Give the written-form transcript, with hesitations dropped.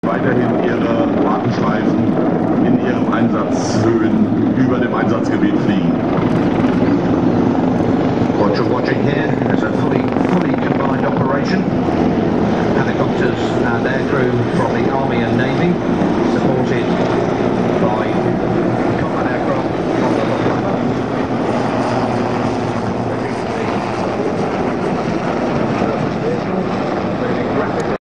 weiterhin ihre Wartenschleifen in ihren Einsatzhöhen über dem Einsatzgebiet fliegen. What you're watching here is a fully combined operation. Helicopters and aircrew from the Army and Navy